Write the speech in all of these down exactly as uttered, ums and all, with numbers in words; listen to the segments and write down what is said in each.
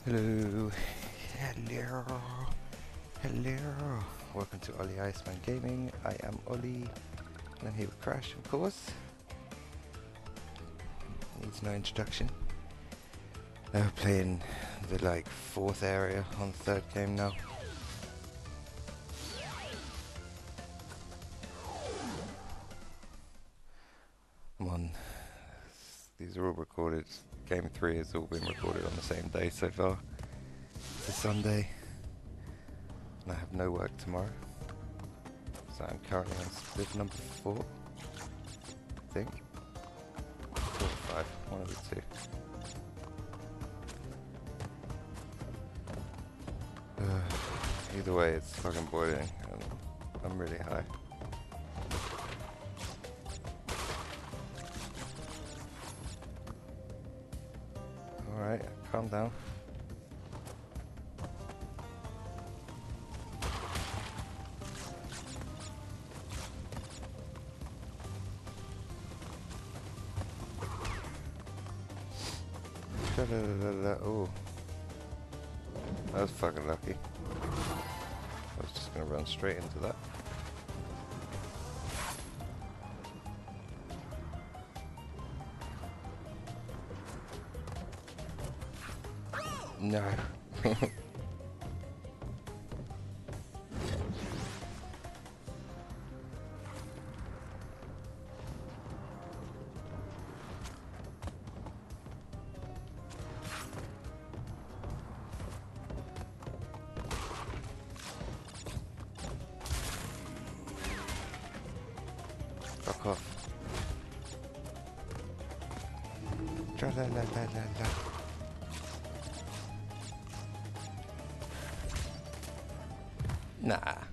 Hello, hello, hello. Welcome to Ollyiceman Gaming. I am Ollie, and I'm here with Crash, of course. Needs no introduction. Uh, we're playing the like fourth area on the third game now. I'm on. These are all recorded. Game three has all been recorded on the same day so far. It's a Sunday, and I have no work tomorrow. So I'm currently on split number four, I think. Four or five, one of the two. Uh, either way, it's fucking boiling, and I'm really high. Alright, calm down. Oh, that was fucking lucky. I was just gonna run straight into that. No. Fuck off. Tra la la la la la. Nah.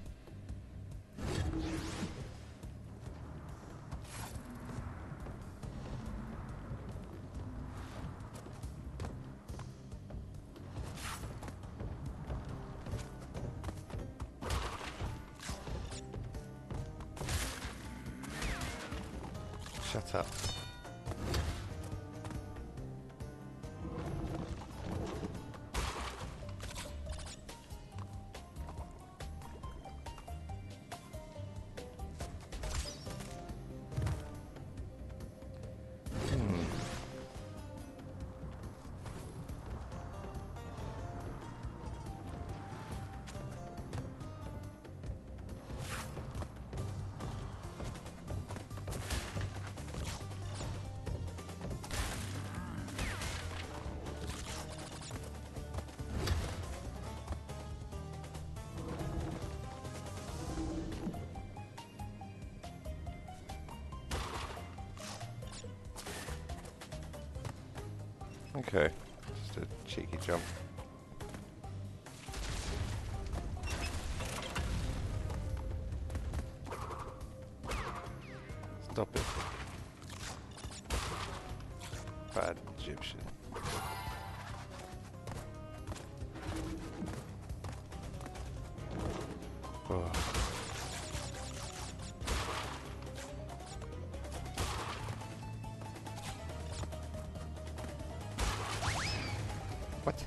Shut up. Hmm. Okay, just a cheeky jump. Stop it. Bad Egyptian. Oh. What?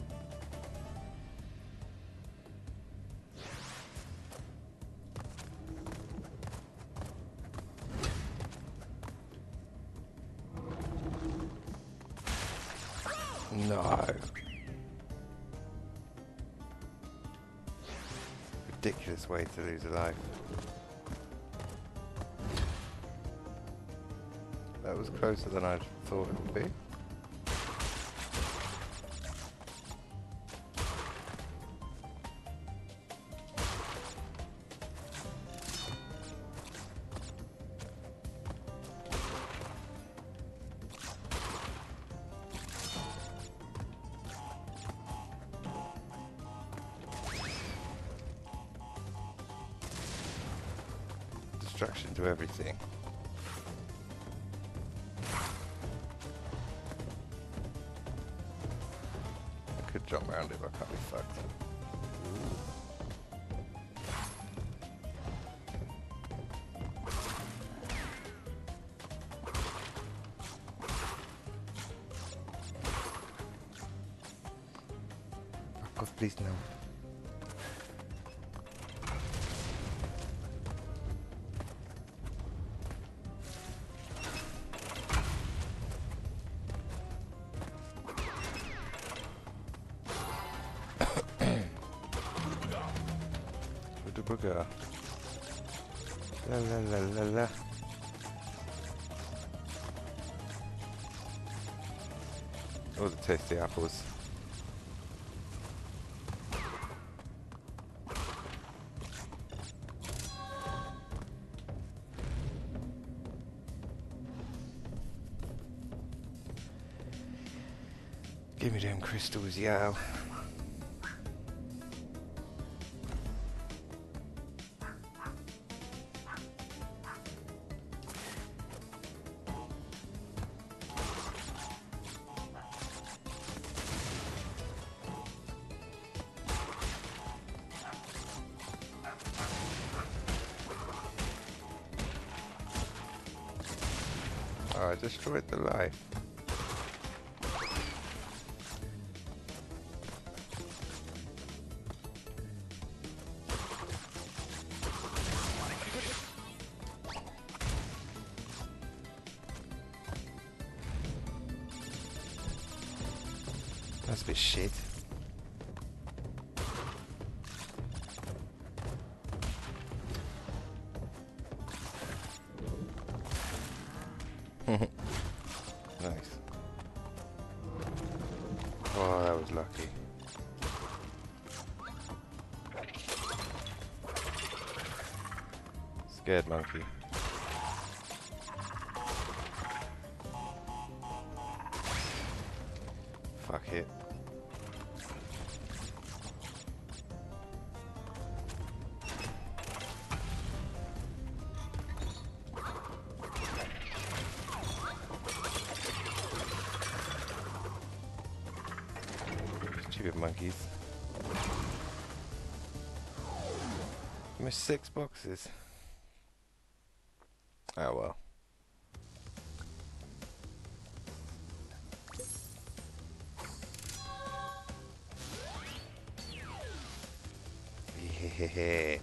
No. Ridiculous way to lose a life. That was closer than I thought it would be. Distraction to everything. I could jump around it, but I can't be fucked. Ooh. Fuck off, please, no. Booga. La la la la la. Oh, the tasty apples. Give me them crystals, yo. Oh, I destroyed the life. That's a bit shit. Nice. Oh, that was lucky. Scared monkey. Fuck it. Stupid monkeys. Missed six boxes. Oh well. Yeah.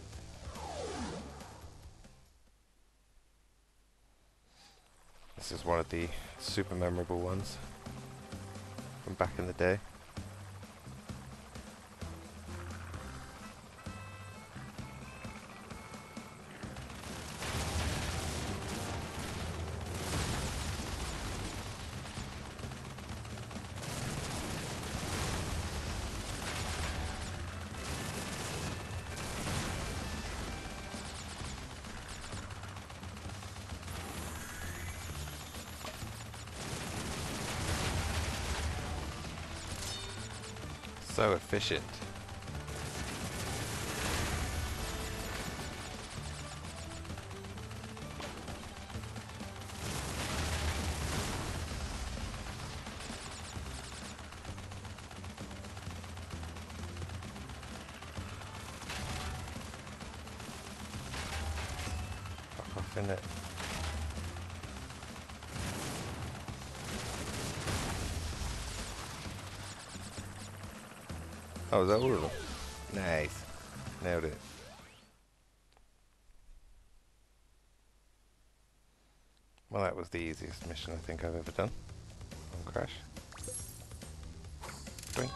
This is one of the super memorable ones from back in the day. So efficient. Fuck off, innit? Oh, is that all of them? Nice. Nailed it. Well, that was the easiest mission I think I've ever done on Crash. Drink.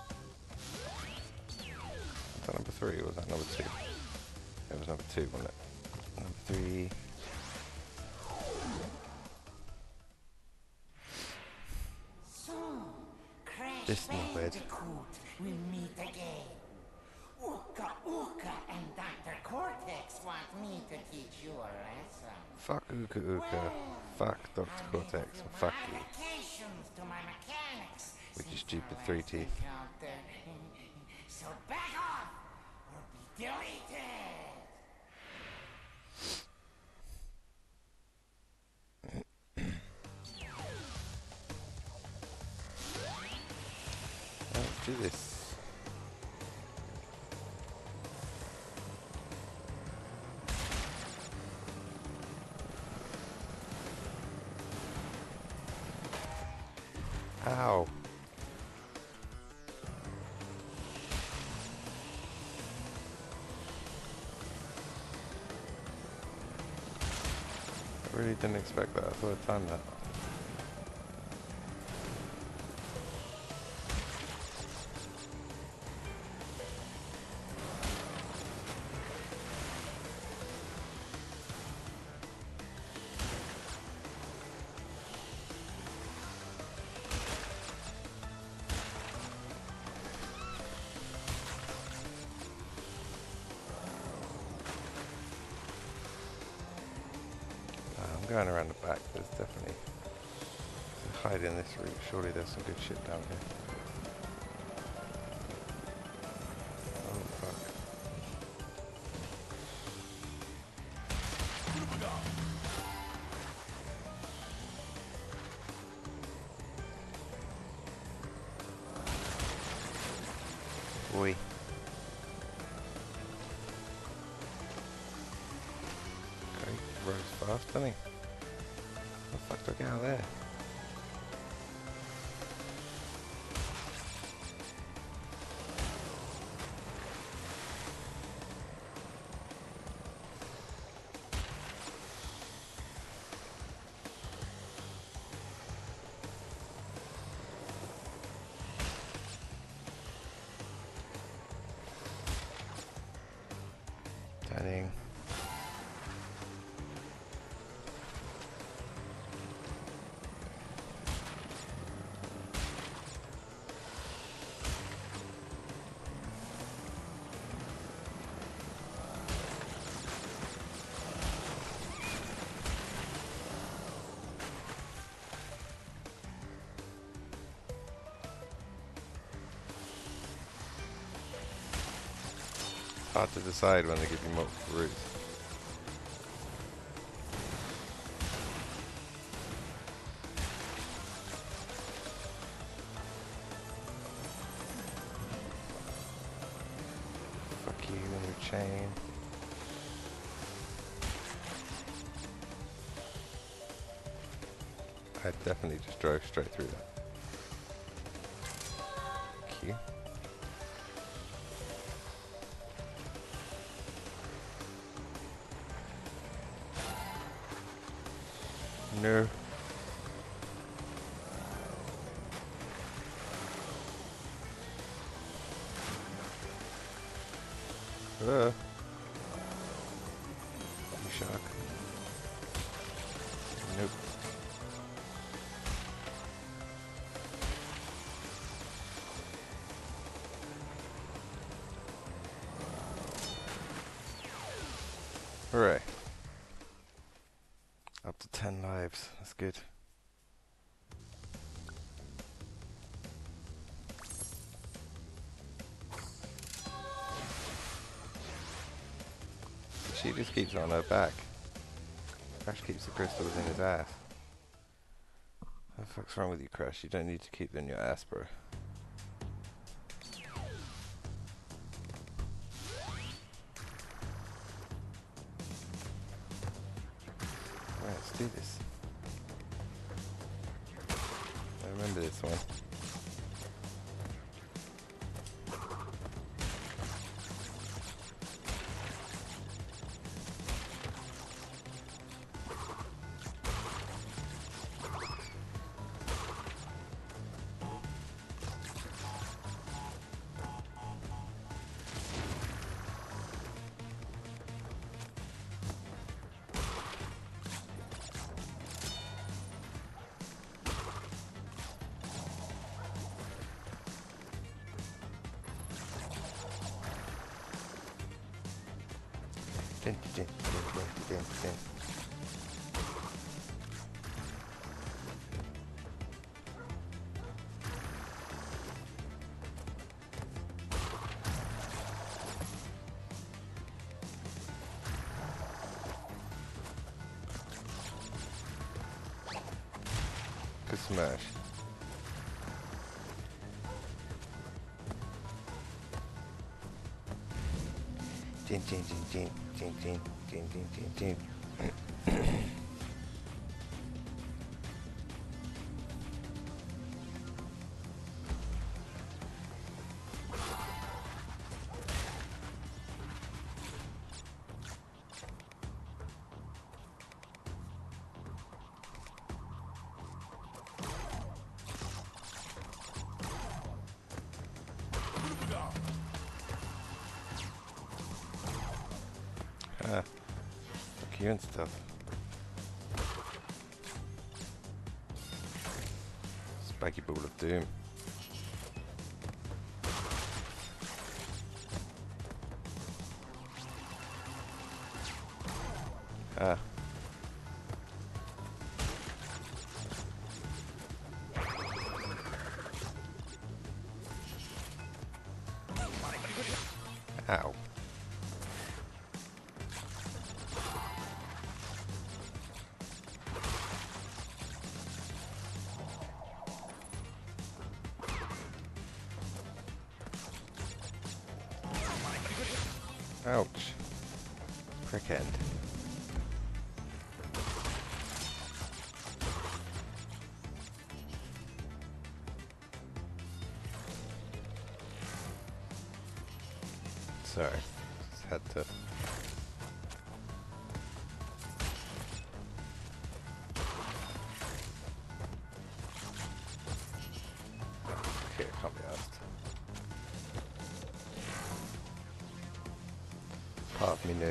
Was that number three or was that number two? It was number two, wasn't it? Number three. So, Crash This knobhead. Bandicoot will meet again. Ooka Ooka and Doctor Cortex want me to teach you a lesson. Fuck Ooka Ooka. Well, Fuck Doctor I Cortex. made And fuck you. modifications to my mechanics With your since stupid our three last teeth. encounter. So back off or be deleted. Let's do this. Ow. really didn't expect that. I thought I'd timed that. Going around the back, there's definitely a hide in this route. Surely there's some good shit down here. Oh fuck. Boy. Okay, he rose fast, doesn't he? How the fuck do I get out of there? Dang. Hard to decide when they give you multiple routes. Fuck you and your chain. I definitely just drove straight through that. Thank you. No. Uh. You shark. Nope. Hooray. Up to ten lives. That's good. She just keeps it on her back. Crash keeps the crystals in his ass. What the fuck's wrong with you, Crash? You don't need to keep them in your ass, bro. Alright, let's do this. I remember this one. Dun, dun, dun, dun, dun, dun. Good smash. Jin, jin, jin, jin, jin, jin, jin, jin, jin, jin. you and stuff. Spiky ball of doom. Ah. Ow. Ouch. Prick end. Sorry. Just had to. Okay, can't be asked. Part of me knew.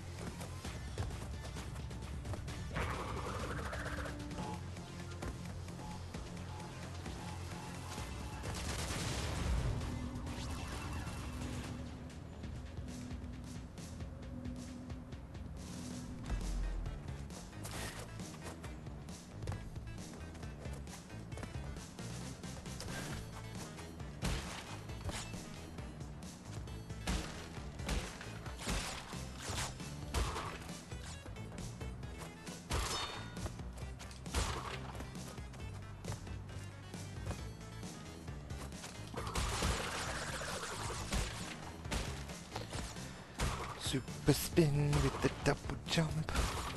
Super spin with the double jump.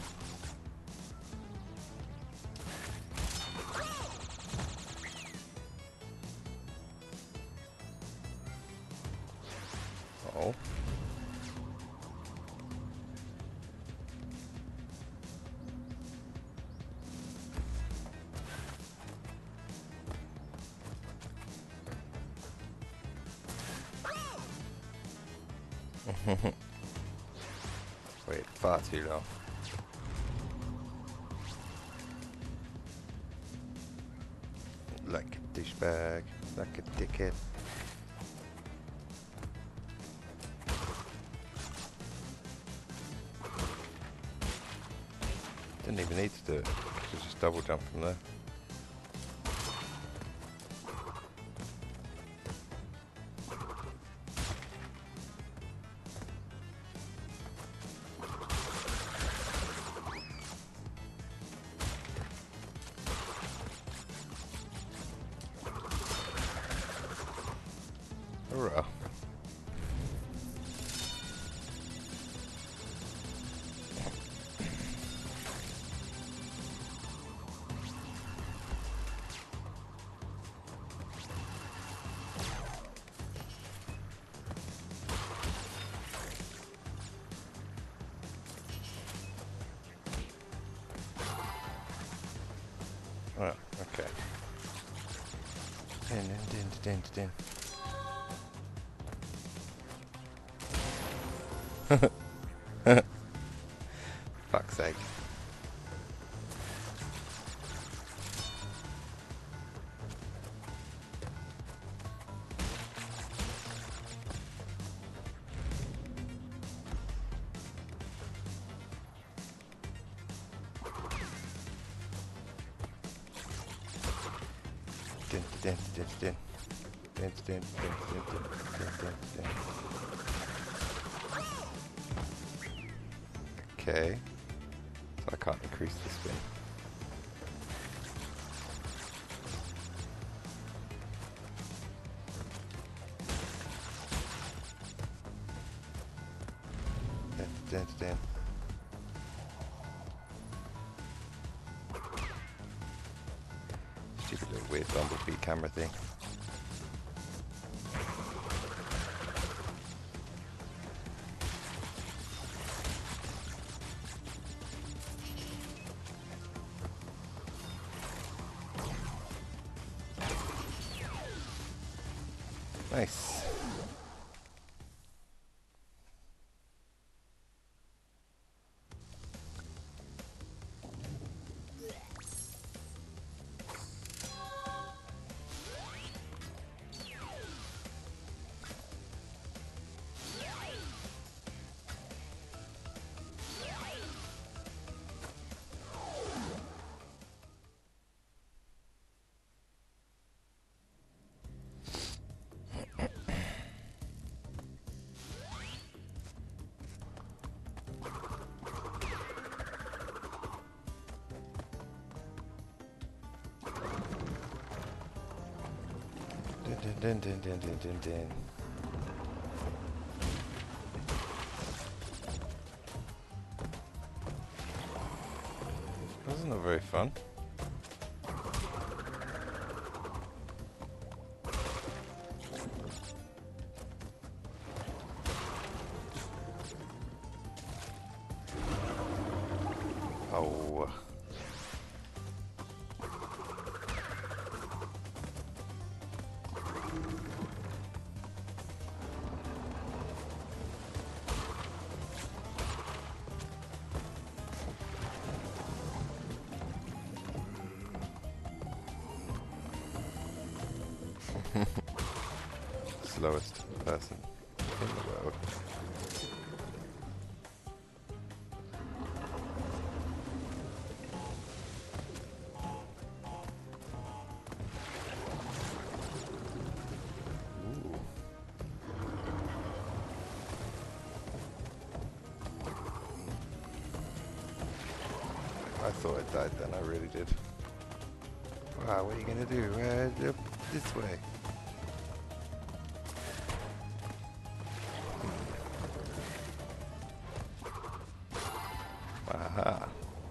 Oh. Wait, far too long. Like a douchebag, like a dickhead. Didn't even need to do it. Could just double jump from there. Hurrah. Oh, okay. Din, din, din, din, din. Fuck's sake. Din, din, din, din. Din, din, din, din, din, din, din. Okay. So I can't increase the spin. Din, din, din. Stupid little weird bumblebee camera thing. Nice. Dun, dun, dun, dun, dun, dun. That's not very fun. Oh. Slowest person in the world. Ooh. I thought I died then, I really did. Wow, what are you gonna do? Uh, up this way. Aha.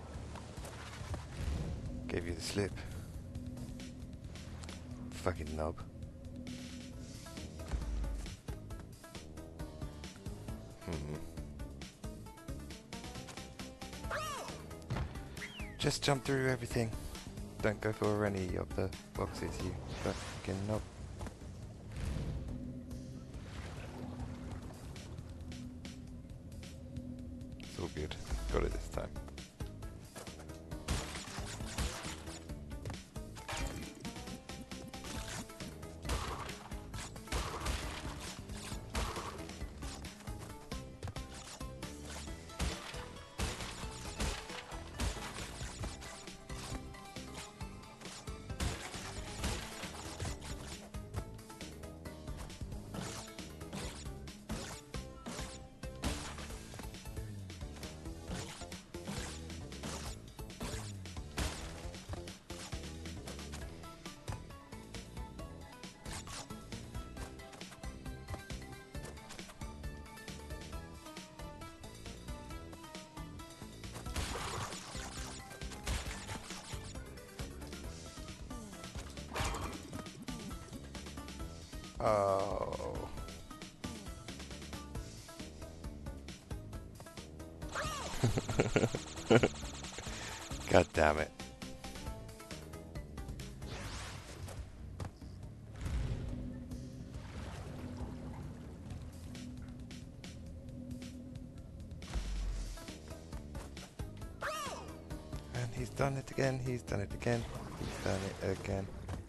Gave you the slip. Fucking knob. Hmm. Just jump through everything. Don't go for any of the boxes, you fucking knob. It's all good. Got it this time. Oh. God damn it. And he's done it again, he's done it again, he's done it again.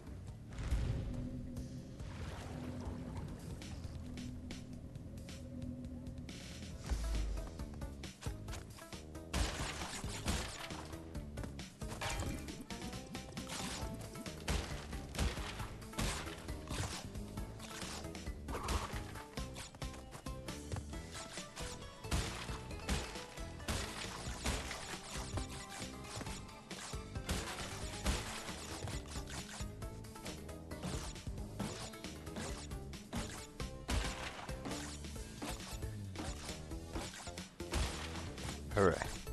Hooray.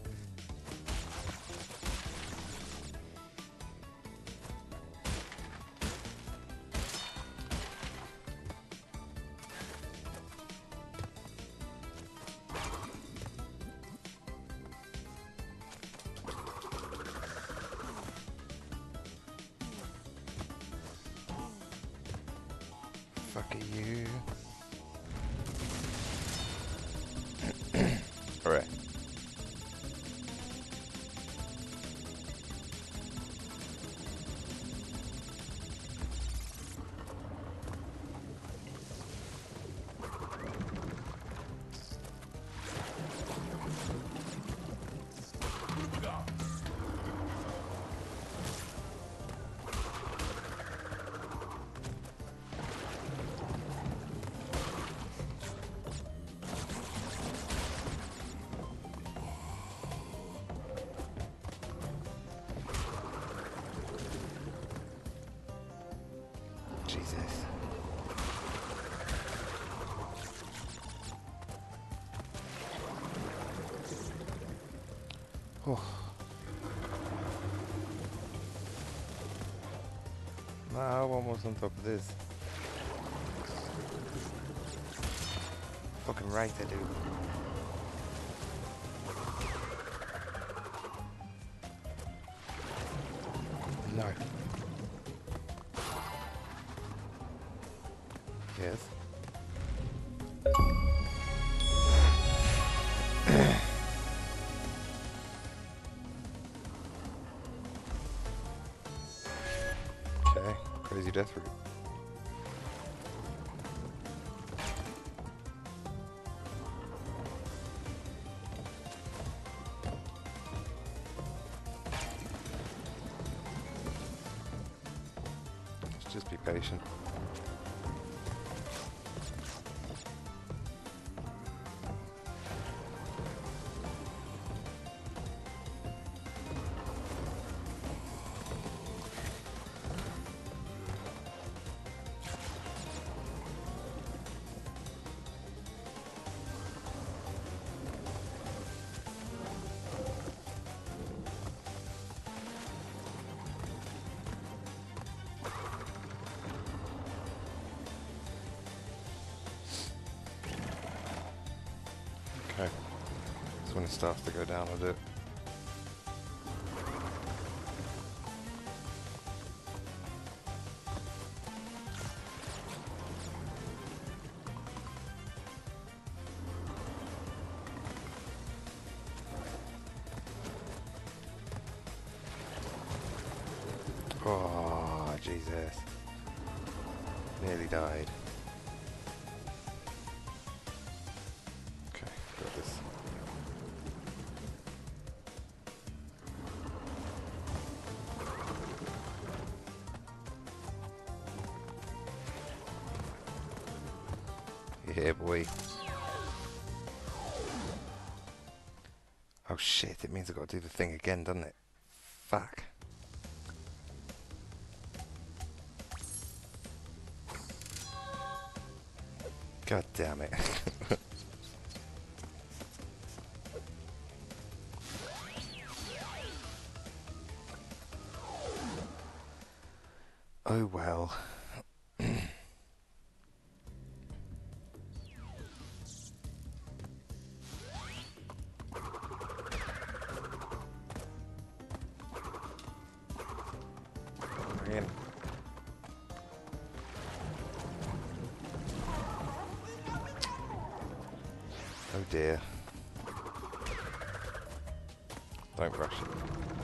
Fuck you. Hooray. Oh. No, one was on top of this. Fucking right I do. No. Yes. Okay, crazy death route. Let's just be patient. Okay, so when it starts to go down, I'll do it. Oh, Jesus. Nearly died. Okay, got this. Yeah, boy. Oh shit, it means I've got to do the thing again, doesn't it? Fuck. God damn it. Oh well. Brilliant. Oh dear. Don't rush it.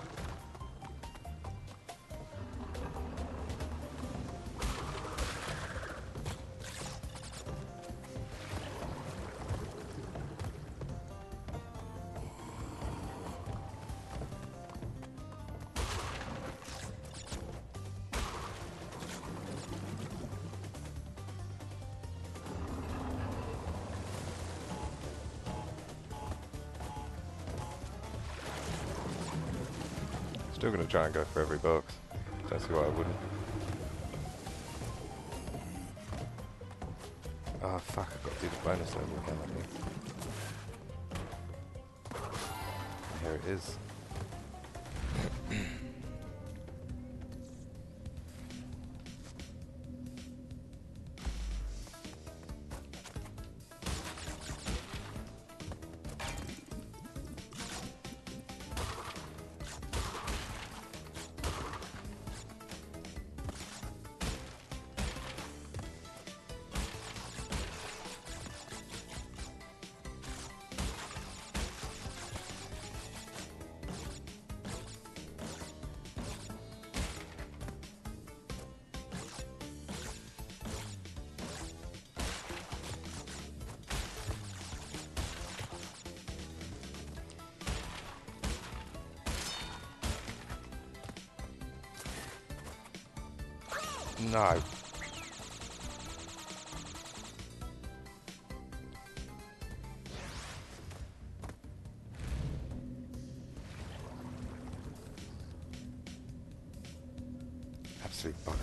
Still gonna try and go for every box. Don't see why I wouldn't. Oh fuck, I've got to do the bonus level again, I think. Here it is. No. Absolute bollocks.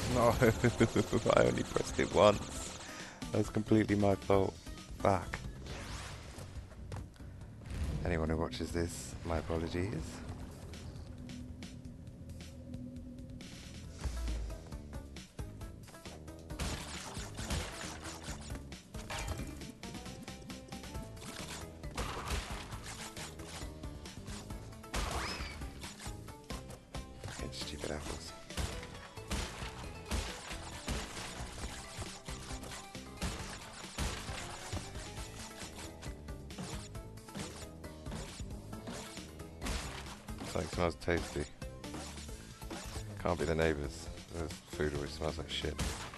No, I only pressed it once. That's completely my fault. Fuck. Anyone who watches this, my apologies. Fucking stupid apples. Something smells tasty. Can't be the neighbours. There's food always smells like shit.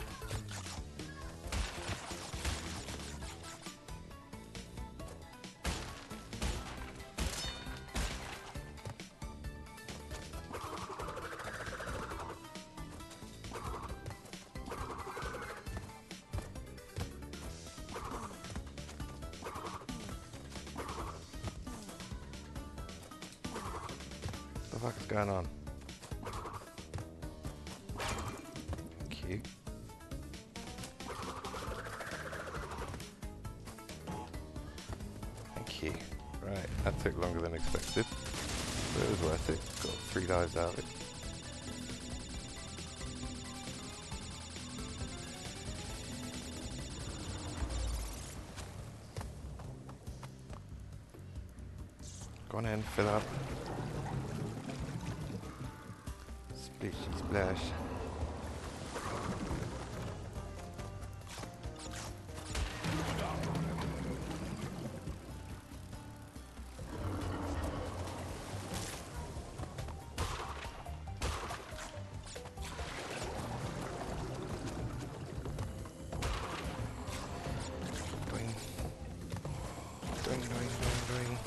What the fuck is going on? Thank you. Thank you. Right, that took longer than expected, but it was worth it. Got three lives out of it. Go on in, fill up. Splish and splash. Doing. Doing, doing, doing, doing.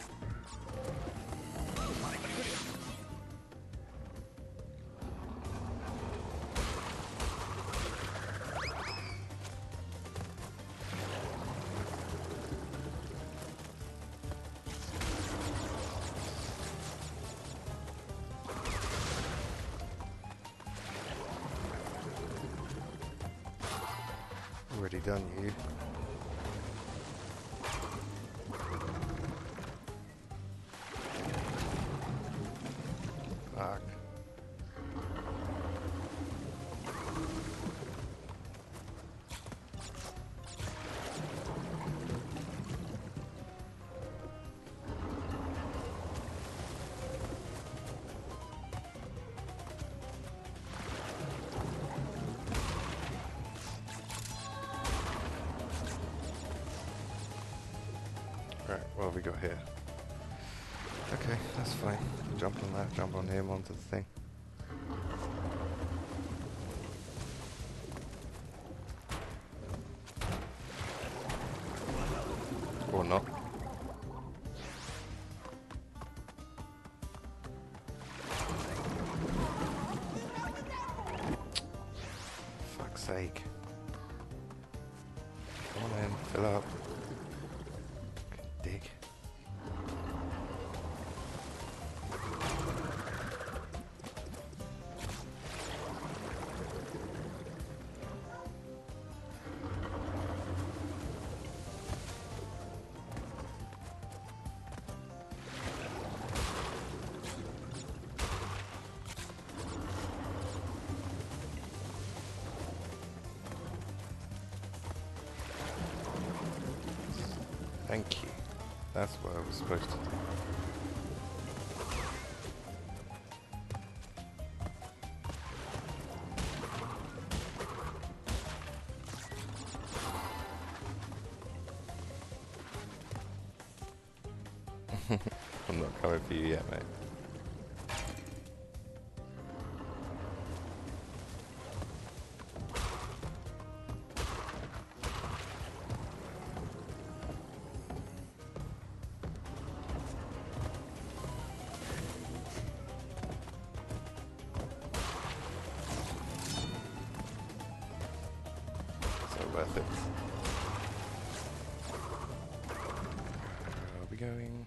Already done you. Fuck. Right, what have we got here? Okay, that's fine. Jump on that, jump on him, onto the thing. Or not. Fuck's sake. Come on in, fill up. Dig. Thank you. That's what I was supposed to do. I'm not coming for you yet, mate. So worth it. Where are we going?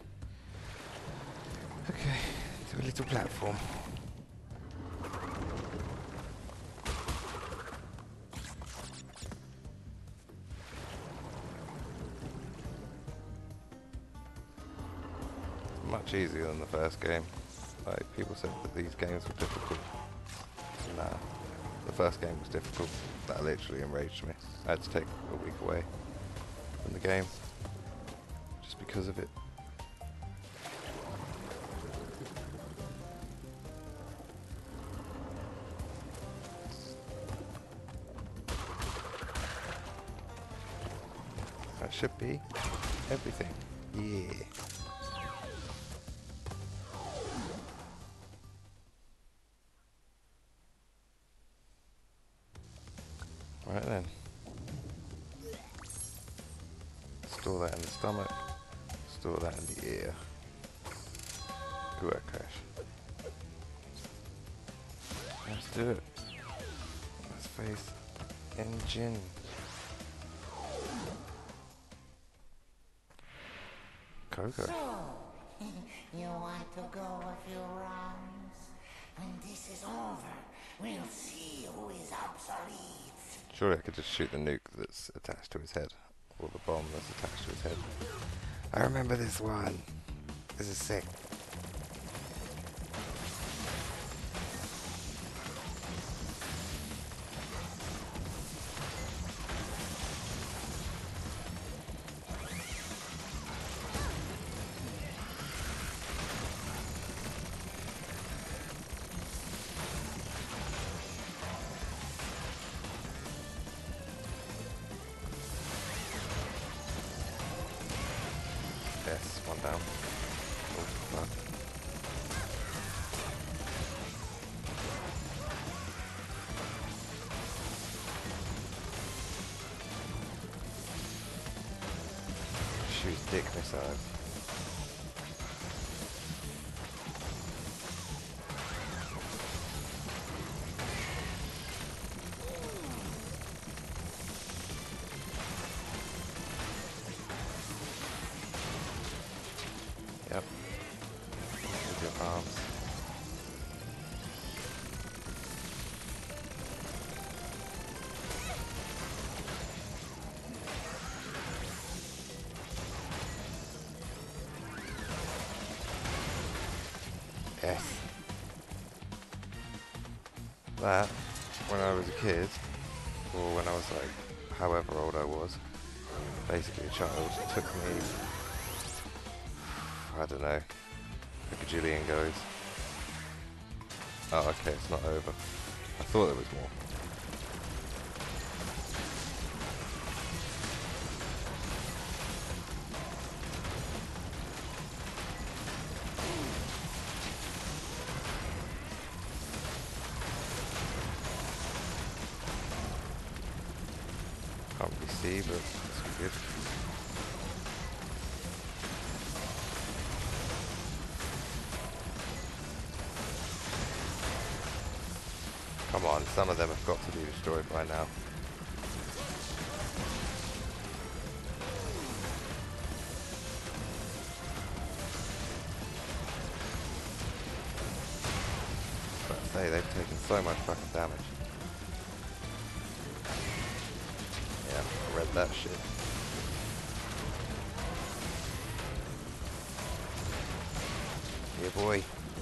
Okay, to a little platform. much easier than the first game. Like, people said that these games were difficult. Nah, the first game was difficult. That literally enraged me. I had to take a week away from the game just because of it. That should be everything. Yeah. Right then. Store that in the stomach. Store that in the ear. Good work, Crash. Let's do it. Let's face engine. Coco. So, you want to go a few rounds? When this is over, we'll see who is obsolete. Surely I could just shoot the nuke that's attached to his head. Or the bomb that's attached to his head. I remember this one. This is sick. Yes, one down. Oh, fuck. Shoot dick missiles. Yep. With your arms. Yes. That, when I was a kid, or when I was like, however old I was, basically a child, took me, I don't know, a gajillion goes. Oh, okay, it's not over. I thought there was more. Can't really see, but it's good. Come on, some of them have got to be destroyed by now. But I say, they've taken so much fucking damage. Yeah, I read that shit. Yeah, boy.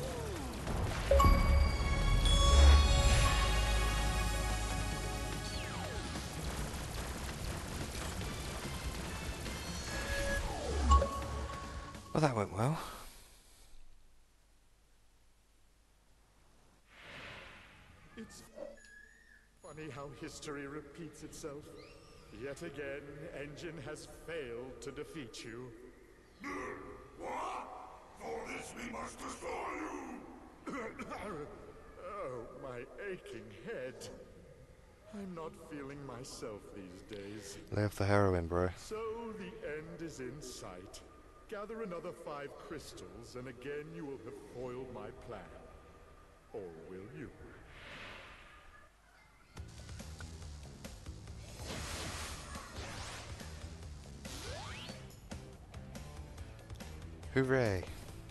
Well, that went well. It's funny how history repeats itself. Yet again, Engine has failed to defeat you. What? For this we must destroy you! Oh, my aching head. I'm not feeling myself these days. Lay off the heroin, bro. So the end is in sight. Gather another five crystals, and again you will have foiled my plan. Or will you? Hooray!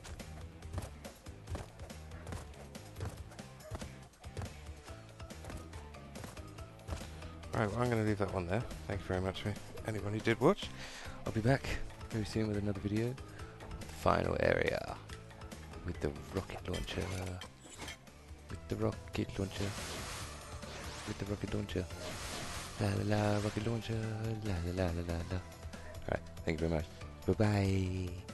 Right, well, I'm going to leave that one there. Thank you very much for anyone who did watch. I'll be back very soon with another video. Final area. with the rocket launcher. With the rocket launcher. With the rocket launcher. La la la, rocket launcher. La la la la la la. Alright, thank you very much. Bye bye.